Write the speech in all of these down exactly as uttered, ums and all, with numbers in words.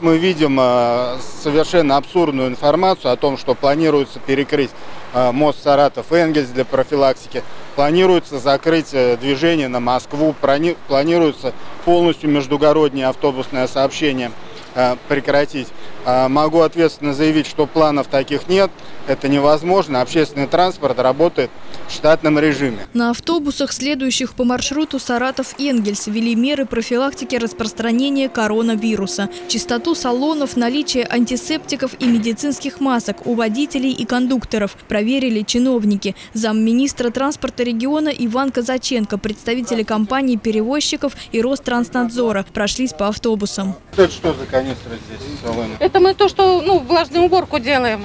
Мы видим совершенно абсурдную информацию о том, что планируется перекрыть мост Саратов-Энгельс для профилактики, планируется закрыть движение на Москву, планируется полностью междугороднее автобусное сообщение прекратить. Могу ответственно заявить, что планов таких нет, это невозможно. Общественный транспорт работает в штатном режиме. На автобусах, следующих по маршруту Саратов-Энгельс, ввели меры профилактики распространения коронавируса. Чистоту салонов, наличие антисептиков и медицинских масок у водителей и кондукторов проверили чиновники. Замминистра транспорта региона Иван Казаченко, представители компаний-перевозчиков и Ространснадзора прошлись по автобусам. Это что за канистры здесь в салоне? Это мы то, что ну, влажную уборку делаем.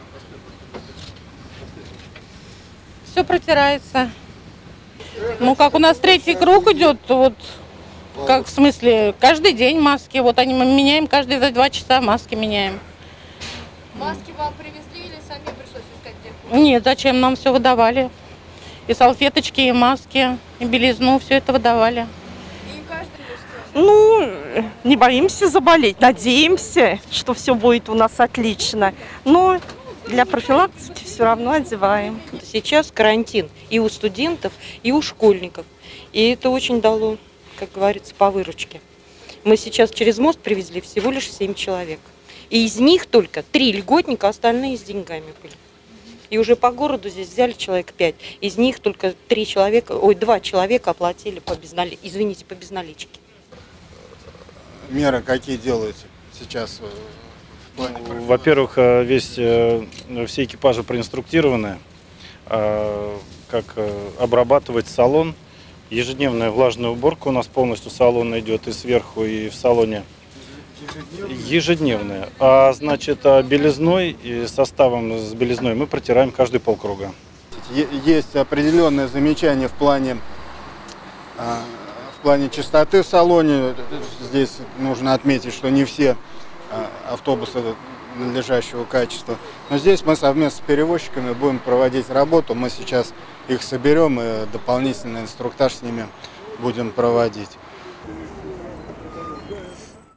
Все протирается. Ну, как у нас третий круг идет, вот, как в смысле, каждый день маски. Вот они мы меняем, каждые два часа маски меняем. Маски вам привезли или сами пришлось искать где? Нет, зачем, нам все выдавали. И салфеточки, и маски, и белизну, все это выдавали. И каждый Ну, не боимся заболеть, надеемся, что все будет у нас отлично. Но для профилактики все равно одеваем. Сейчас карантин и у студентов, и у школьников. И это очень дало, как говорится, по выручке. Мы сейчас через мост привезли всего лишь семь человек. И из них только три льготника, остальные с деньгами были. И уже по городу здесь взяли человек пять. Из них только три человека, ой, два человека оплатили по безнали... извините, по безналичке. Меры какие делаете сейчас? Во-первых, весь, все экипажи проинструктированы, как обрабатывать салон. Ежедневная влажная уборка у нас полностью салона идет и сверху, и в салоне. Ежедневная. А значит, белизной и составом с белизной мы протираем каждый полкруга. Есть определенные замечания в плане, в плане чистоты в салоне. Здесь нужно отметить, что не все автобусы надлежащего качества. Но здесь мы совместно с перевозчиками будем проводить работу. Мы сейчас их соберем и дополнительный инструктаж с ними будем проводить.